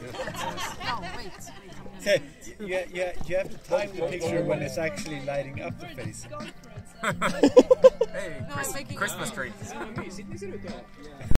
Okay, you have to time the picture when it's actually lighting up the face. Hey, Christmas tree.